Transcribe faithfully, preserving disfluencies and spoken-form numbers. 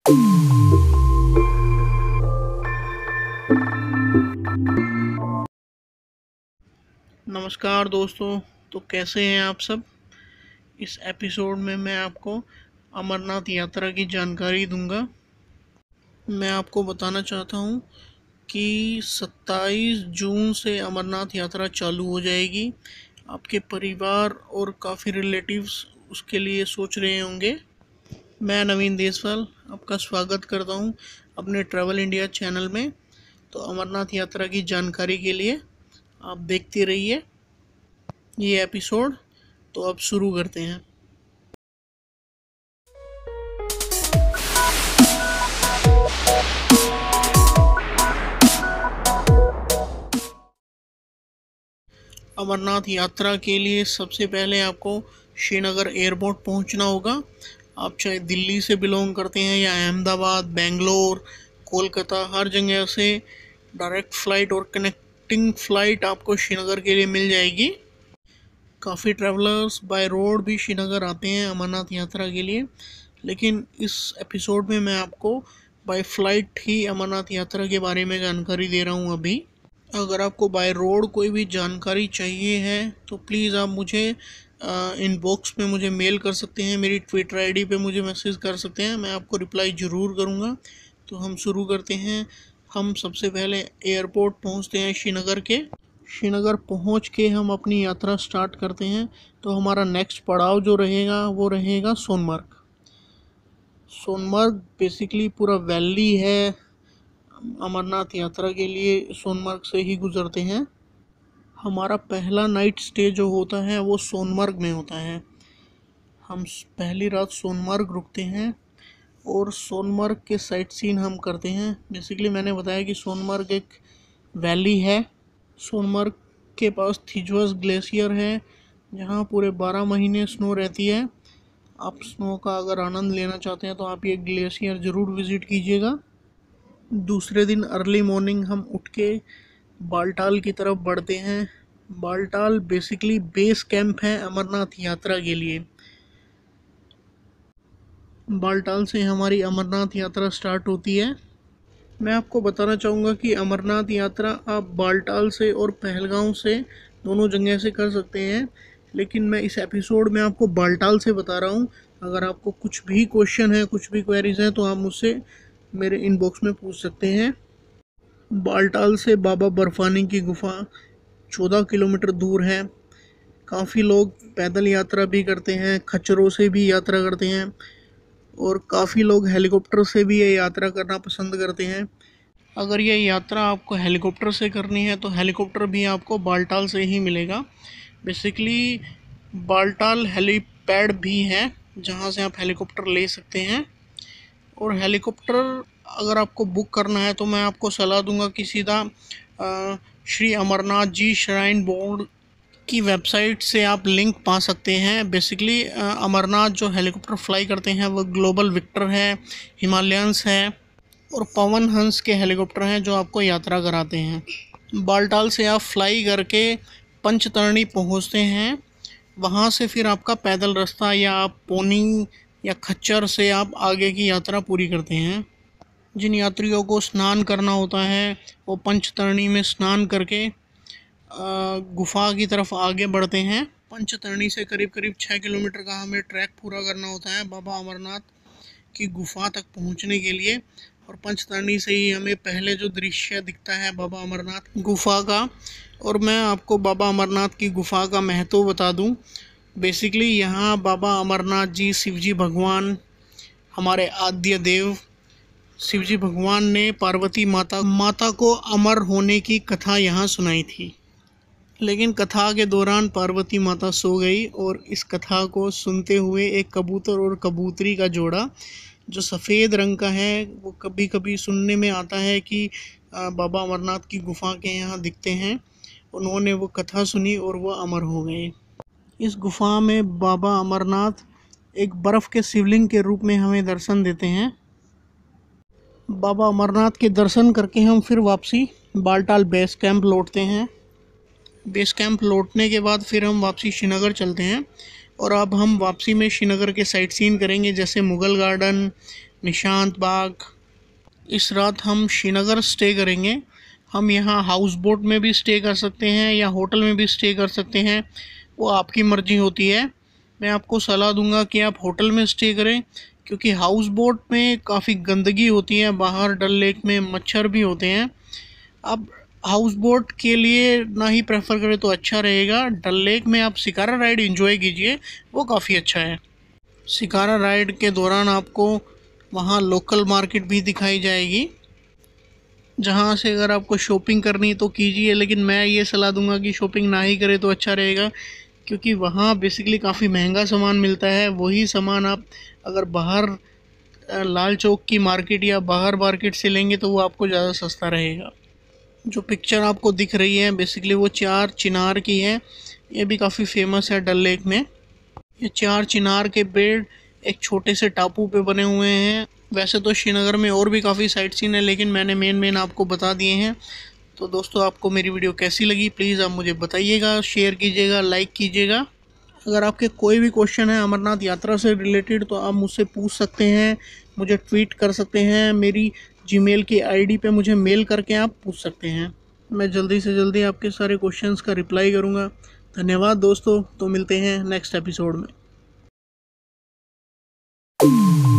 नमस्कार दोस्तों, तो कैसे हैं आप सब। इस एपिसोड में मैं आपको अमरनाथ यात्रा की जानकारी दूंगा। मैं आपको बताना चाहता हूं कि सत्ताईस जून से अमरनाथ यात्रा चालू हो जाएगी। आपके परिवार और काफ़ी रिलेटिव्स उसके लिए सोच रहे होंगे। मैं नवीन देसवाल आपका स्वागत करता हूं अपने ट्रैवल इंडिया चैनल में। तो अमरनाथ यात्रा की जानकारी के लिए आप देखते रहिए ये एपिसोड। तो अब शुरू करते हैं। अमरनाथ यात्रा के लिए सबसे पहले आपको श्रीनगर एयरपोर्ट पहुंचना होगा। आप चाहे दिल्ली से बिलोंग करते हैं या अहमदाबाद, बेंगलोर, कोलकाता, हर जगह से डायरेक्ट फ़्लाइट और कनेक्टिंग फ़्लाइट आपको श्रीनगर के लिए मिल जाएगी। काफ़ी ट्रैवलर्स बाय रोड भी श्रीनगर आते हैं अमरनाथ यात्रा के लिए, लेकिन इस एपिसोड में मैं आपको बाय फ़्लाइट ही अमरनाथ यात्रा के बारे में जानकारी दे रहा हूँ अभी। अगर आपको बाय रोड कोई भी जानकारी चाहिए है तो प्लीज़ आप मुझे इनबॉक्स में मुझे मेल कर सकते हैं, मेरी ट्विटर आईडी पे मुझे मैसेज कर सकते हैं, मैं आपको रिप्लाई ज़रूर करूँगा। तो हम शुरू करते हैं। हम सबसे पहले एयरपोर्ट पहुँचते हैं श्रीनगर के। श्रीनगर पहुंच के हम अपनी यात्रा स्टार्ट करते हैं। तो हमारा नेक्स्ट पड़ाव जो रहेगा वो रहेगा सोनमर्ग। सोनमर्ग बेसिकली पूरा वैली है। अमरनाथ यात्रा के लिए सोनमर्ग से ही गुज़रते हैं। हमारा पहला नाइट स्टे जो होता है वो सोनमर्ग में होता है। हम पहली रात सोनमर्ग रुकते हैं और सोनमर्ग के साइट सीन हम करते हैं। बेसिकली मैंने बताया कि सोनमर्ग एक वैली है। सोनमर्ग के पास थिजवास ग्लेशियर है जहाँ पूरे बारह महीने स्नो रहती है। आप स्नो का अगर आनंद लेना चाहते हैं तो आप ये ग्लेशियर ज़रूर विज़िट कीजिएगा। दूसरे दिन अर्ली मॉर्निंग हम उठ के बालटाल की तरफ बढ़ते हैं। बालटाल बेसिकली बेस कैंप है अमरनाथ यात्रा के लिए। बालटाल से हमारी अमरनाथ यात्रा स्टार्ट होती है। मैं आपको बताना चाहूँगा कि अमरनाथ यात्रा आप बालटाल से और पहलगाम से दोनों जगह से कर सकते हैं, लेकिन मैं इस एपिसोड में आपको बालटाल से बता रहा हूँ। अगर आपको कुछ भी क्वेश्चन है, कुछ भी क्वेरीज हैं, तो आप मुझसे मेरे इनबॉक्स में पूछ सकते हैं। बालटाल से बाबा बर्फानी की गुफा चौदह किलोमीटर दूर है। काफ़ी लोग पैदल यात्रा भी करते हैं, खच्चरों से भी यात्रा करते हैं और काफ़ी लोग हेलीकॉप्टर से भी ये यात्रा करना पसंद करते हैं। अगर ये यात्रा आपको हेलीकॉप्टर से करनी है तो हेलीकॉप्टर भी आपको बालटाल से ही मिलेगा। बेसिकली बालटाल हेलीपैड भी है जहाँ से आप हेलीकॉप्टर ले सकते हैं। और हेलीकॉप्टर अगर आपको बुक करना है तो मैं आपको सलाह दूंगा कि सीधा श्री अमरनाथ जी श्राइन बोर्ड की वेबसाइट से आप लिंक पा सकते हैं। बेसिकली अमरनाथ जो हेलीकॉप्टर फ्लाई करते हैं वो ग्लोबल विक्टर है, हिमालयंस है और पवन हंस के हेलीकॉप्टर हैं जो आपको यात्रा कराते हैं। बालटाल से आप फ्लाई करके पंचतरणी पहुंचते हैं। वहां से फिर आपका पैदल रास्ता या आप पोनी या खच्चर से आप आगे की यात्रा पूरी करते हैं। जिन यात्रियों को स्नान करना होता है वो पंचतरणी में स्नान करके गुफा की तरफ आगे बढ़ते हैं। पंचतरणी से करीब करीब छः किलोमीटर का हमें ट्रैक पूरा करना होता है बाबा अमरनाथ की गुफा तक पहुंचने के लिए। और पंचतरणी से ही हमें पहले जो दृश्य दिखता है बाबा अमरनाथ गुफा का। और मैं आपको बाबा अमरनाथ की गुफा का महत्व बता दूं। बेसिकली यहाँ बाबा अमरनाथ जी शिवजी भगवान, हमारे आद्य देव शिवजी भगवान ने पार्वती माता माता को अमर होने की कथा यहाँ सुनाई थी। लेकिन कथा के दौरान पार्वती माता सो गई और इस कथा को सुनते हुए एक कबूतर और कबूतरी का जोड़ा जो सफ़ेद रंग का है वो कभी कभी सुनने में आता है कि बाबा अमरनाथ की गुफा के यहाँ दिखते हैं। उन्होंने वो कथा सुनी और वो अमर हो गए। इस गुफा में बाबा अमरनाथ एक बर्फ़ के शिवलिंग के रूप में हमें दर्शन देते हैं। बाबा अमरनाथ के दर्शन करके हम फिर वापसी बालटाल बेस कैंप लौटते हैं। बेस कैंप लौटने के बाद फिर हम वापसी श्रीनगर चलते हैं। और अब हम वापसी में श्रीनगर के साइट सीन करेंगे, जैसे मुग़ल गार्डन, निशांत बाग। इस रात हम श्रीनगर स्टे करेंगे। हम यहाँ हाउस बोट में भी स्टे कर सकते हैं या होटल में भी स्टे कर सकते हैं, वो आपकी मर्ज़ी होती है। मैं आपको सलाह दूंगा कि आप होटल में स्टे करें, क्योंकि हाउस बोट में काफ़ी गंदगी होती है, बाहर डल लेक में मच्छर भी होते हैं। आप हाउस बोट के लिए ना ही प्रेफर करें तो अच्छा रहेगा। डल लेक में आप शिकारा राइड एंजॉय कीजिए, वो काफ़ी अच्छा है। शिकारा राइड के दौरान आपको वहाँ लोकल मार्केट भी दिखाई जाएगी, जहाँ से अगर आपको शॉपिंग करनी तो कीजिए, लेकिन मैं ये सलाह दूंगा कि शॉपिंग ना ही करें तो अच्छा रहेगा, क्योंकि वहाँ बेसिकली काफ़ी महंगा सामान मिलता है। वही सामान आप अगर बाहर लाल चौक की मार्केट या बाहर मार्केट से लेंगे तो वो आपको ज़्यादा सस्ता रहेगा। जो पिक्चर आपको दिख रही है बेसिकली वो चार चिनार की है। ये भी काफ़ी फेमस है डल लेक में। ये चार चिनार के पेड़ एक छोटे से टापू पे बने हुए हैं। वैसे तो श्रीनगर में और भी काफ़ी साइट सीन है, लेकिन मैंने मेन मेन आपको बता दिए हैं। तो दोस्तों, आपको मेरी वीडियो कैसी लगी प्लीज़ आप मुझे बताइएगा, शेयर कीजिएगा, लाइक कीजिएगा। अगर आपके कोई भी क्वेश्चन है अमरनाथ यात्रा से रिलेटेड तो आप मुझसे पूछ सकते हैं, मुझे ट्वीट कर सकते हैं, मेरी जीमेल की आईडी पे मुझे मेल करके आप पूछ सकते हैं। मैं जल्दी से जल्दी आपके सारे क्वेश्चंस का रिप्लाई करूँगा। धन्यवाद दोस्तों, तो मिलते हैं नेक्स्ट एपिसोड में।